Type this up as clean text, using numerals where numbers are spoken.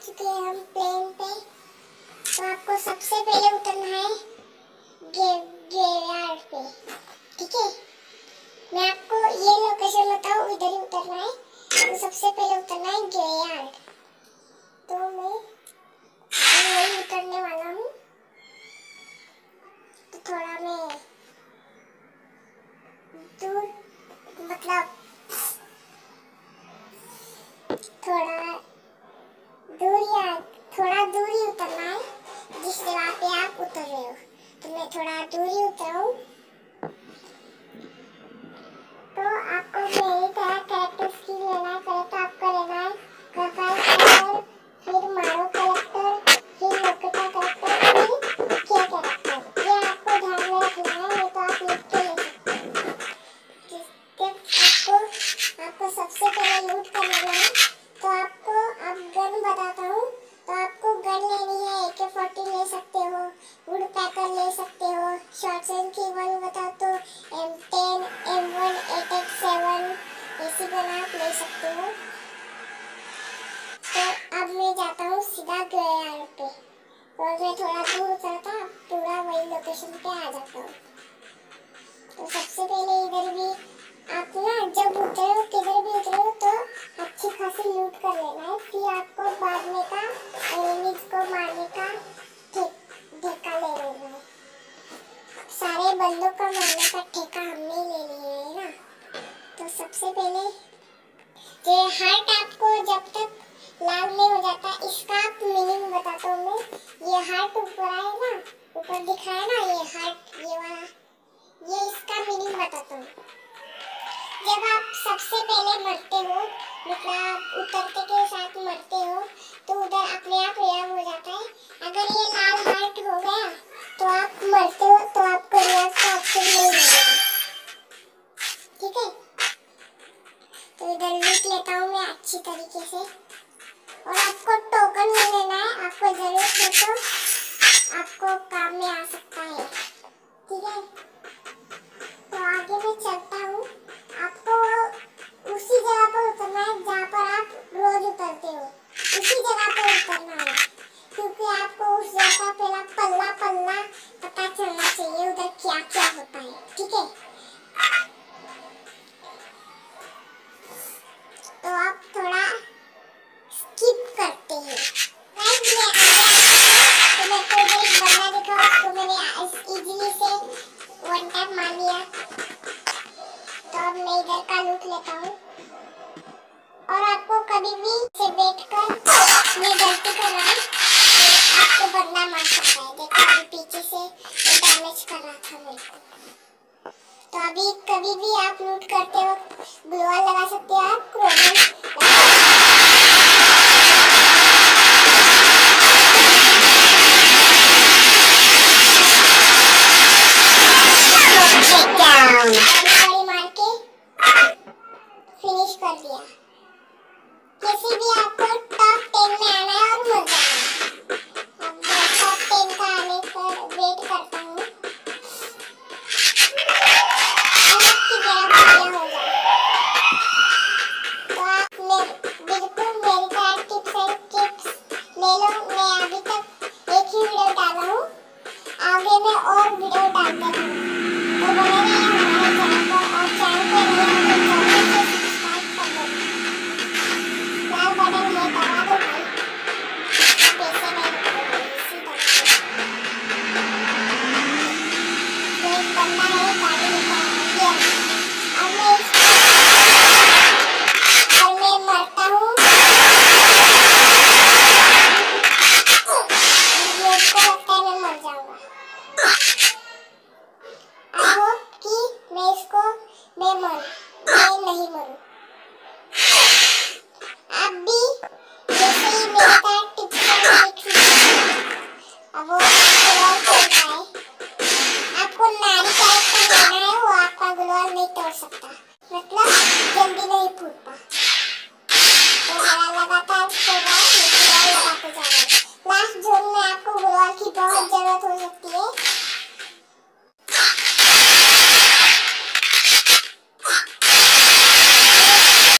चुके हैं हम प्लेन पे। तो आपको सबसे पहले उतरना है ग्रेवयार्ड पे, ठीक है। मैं आपको ये लोकेशन बताऊँ, इधर ही उतरना है। तो सबसे पहले उतरना है ग्रेवयार्ड। तो मैं वही उतरने वाला हूँ। तो थोड़ा मैं दूर, मतलब थोड़ा दूर ही उतरना है जिस जगह पे आप उतर रहे हो। तो मैं थोड़ा दूर ही उतरा हूँ। तो आपको मेरी तरह कैरेक्टर स्किल लेना है। पहले तो आपको लेना है प्रोफाइल कैरेक्टर, फिर मारो कैरेक्टर, फिर लोकेटर कैरेक्टर, फिर के कैरेक्टर। ये आपको ध्यान में रखना है, नहीं तो आप लूट के ले सकते हो। आपको सबसे पहले लूट कर लेना है। तो आपको अब गन बताता हूँ। तो आपको गन लेनी है, AK-40 ले सकते हो, वुड पैकर ले सकते हो, शॉर्ट रेंज की वन बताओ तो M10, M1, 8x7 ऐसी गन आप ले सकते हो। तो अब मैं जाता हूँ सीधा ग्रेवयार्ड पे। और मैं थोड़ा दूर उतरा था, पूरा वही लोकेशन पे आ जाता हूँ। तो सबसे पहले इधर भी आप ना जब उतरे हो, किधर भी उतरे हो, तो अच्छी खासी लूट कर लेना है। फिर आपको भागने का, एनिमीज को मारने का ठेका ले लेना है। सारे बंदों का मारने का ठेका हमने ले लिया है ना। तो सबसे पहले ये हार्ट आपको जब तक लाल नहीं हो जाता, इसका आप मीनिंग बताता हूँ मैं। ये हार्ट ऊपर आए ना, ऊपर दिखा है ना, ये हार्ट, ये वाला, ये इसका मीनिंग बताता हूँ। जब आप सबसे पहले मरते हो, मतलब उतरते के साथ मरते हो, तो उधर अपने आप रिवाइव हो जाता है। अगर ये लाल हार्ट हो गया तो आप मरते हो, तो आपको रिवाइव का ऑप्शन नहीं मिलेगा, ठीक है। तो इधर लूट लेता हूँ मैं अच्छी तरीके से। और आपको टोकन ले लेना है, आपको जरूरत हो तो आपको काम में आ सकता है, ठीक है। तो आगे मैं चलता हूँ। आपको उसी जगह पर उतरना है जहाँ पर आप रोज उतरते हो, उसी जगह पर उतरना है। क्योंकि आपको उस जगह का पहला पल्ला पता चलना चाहिए, उधर क्या क्या होता है, ठीक है। तो आप थोड़ा स्किप करते हैं। तो मेरे को इधर एक बंदा दिखा, उसको मैंने इजीली से वन टैप मार लिया। तो अब मैं इधर का लूट लेता हूँ। और आपको कभी भी से बैठकर ये गलती करना है, आपको बंदा मार सकता है। देखो अभी पीछे से डैमेज कर रहा था मेरे को। तो अभी कभी भी आप लूट करते वक्त ग्लू वॉल लगा सकते हो, आप क्रोमल मार के फिनिश कर दिया। किसी भी आपको टॉप 10 में आना है और मर जाना है। अब मैं टॉप 10 का आने पर वेट करता हूँ। आपकी तरह बढ़िया हो जाए। तो आप बिल्कुल मेरी तरह टिप्स एंड ट्रिक्स ले लो। मैं अभी तक एक ही वीडियो डाला हूँ, आगे मैं और वीडियो डालता हूँ। तो बने रहिए हमारे चैनल पर, और चैनल पे नए हो तो जल्दी से सब्सक्राइब कर दो। लाल बटन है, दबा दो भाई, पैसे नहीं रुकते, इसी तरह। तो एक बंदा है गाड़ी लेकर आ गया। अब मैं मरता हूँ। मेरे को लगता है मैं मर जाऊंगा। आई होप कि मैं नहीं मरूं।